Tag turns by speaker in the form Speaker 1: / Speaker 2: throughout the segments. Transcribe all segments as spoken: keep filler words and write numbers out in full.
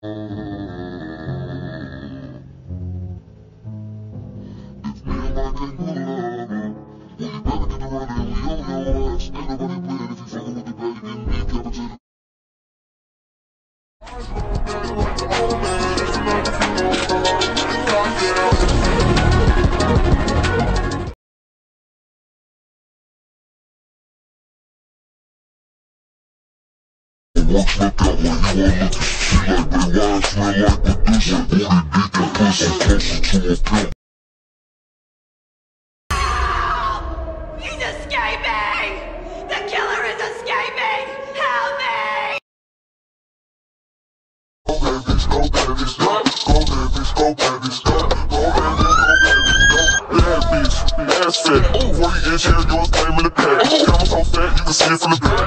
Speaker 1: Watch look out when you are looking. She like Bray Wyatt, smell like Medusa. Booty deep and pussy closer to a pill.
Speaker 2: He's escaping! The killer is escaping! Help me!
Speaker 1: Go baby, go baby, stop. Go baby, go baby, stop. Go baby, go baby, stop. Bad bitch, ass fat. forty inch hair, yours came in the pack. Camera so fat, you can see it from the back.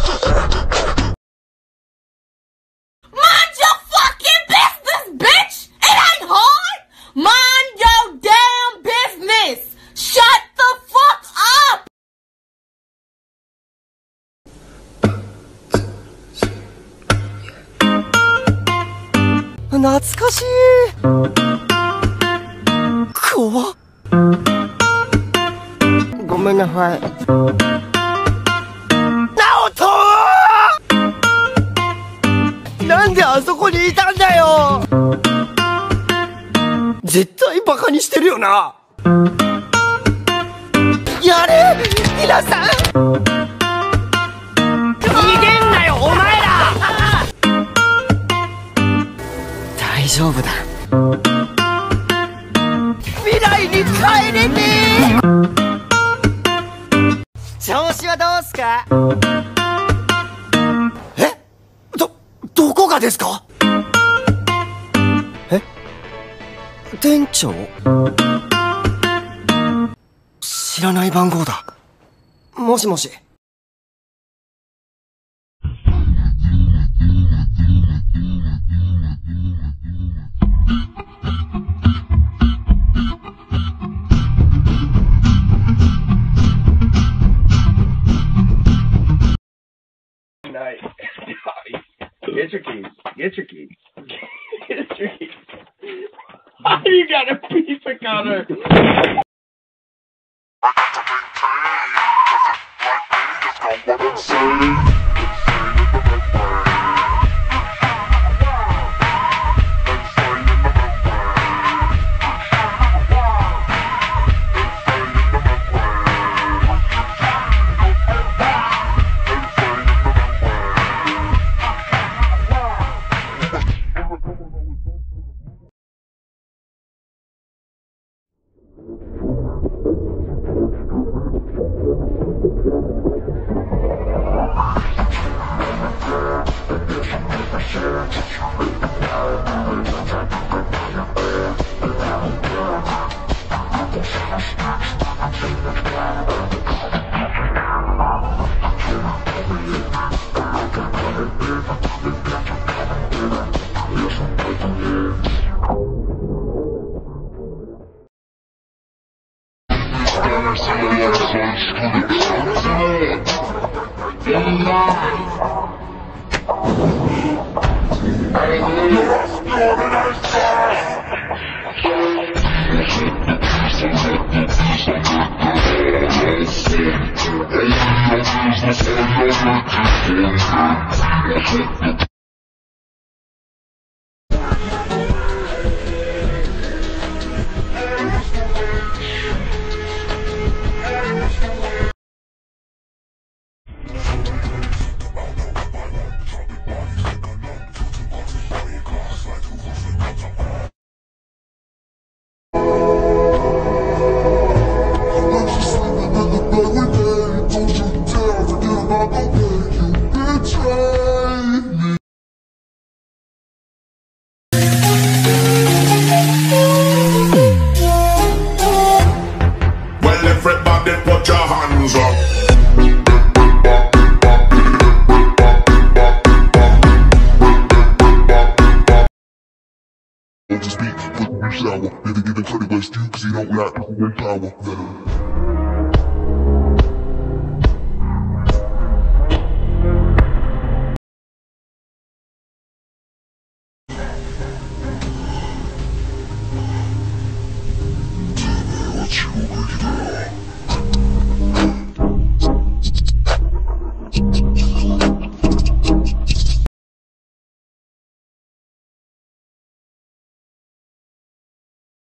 Speaker 2: Mind your fucking business, bitch! It ain't hard! Mind your damn business! Shut the fuck up!
Speaker 3: Natsukashi. Kowa. Gomen nasai. Naoto! なんであそこにいたんだよ。絶対バカにしてるよな。やれ皆さん。逃げんなよお前ら。大丈夫だ。未来に帰れねえ。調子はどうすか。どこがですか？え？店長？知らない番号だ。もしもし。
Speaker 4: Get your keys. Get your keys. Get your keys. Why you got a piece of cutter?
Speaker 1: Just speak, put me sour. Never give a credit waste you, cause you don't lack power.